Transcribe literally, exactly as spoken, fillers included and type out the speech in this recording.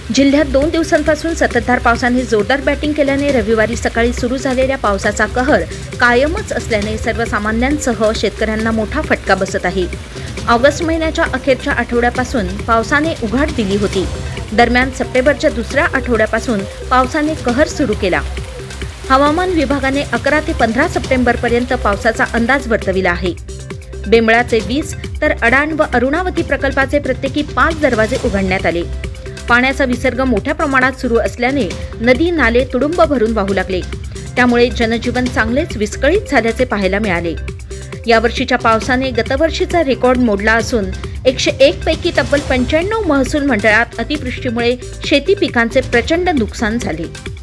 जिल्ह्यात दोन दिवसांपासून संततधार पावसाने जोरदार बॅटिंग केल्याने रविवारी सकाळी सुरू झालेल्या पावसाचा कहर कायमच असल्याने सर्वसामान्यांसह शेतकऱ्यांना मोठा फटका बसत आहे। ऑगस्ट महिन्याच्या अखेरच्या आठवड्यापासून पावसाने उघाड दिली होती। दरम्यान सप्टेंबरच्या दुसऱ्या आठवड्यापासून पावसाने कहर सुरू केला। हवामान विभागाने अकरा ते पंधरा सप्टेंबरपर्यंत पावसाचा अंदाज वर्तविला आहे। बेंबळाचे वीस तर अडाण व अरुणावती प्रकल्पाचे प्रत्येकी पाच दरवाजे उघडण्यात आले। पाण्याचा विसर्ग मोठ्या प्रमाणात सुरू असल्याने नदी नाले तुडुंब भरून वाहू लागले। त्यामुळे जनजीवन चांगलेच विस्कळीत झाल्याचे पाहायला मिळाले। यावर्षीच्या पावसाने गतवर्षीचा रेकॉर्ड मोडला असून एकशे एक पैकी तब्बल पंच्याण्णव महसूल मंडळात अतिवृष्टीमुळे शेती पिकांचे प्रचंड नुकसान झाले।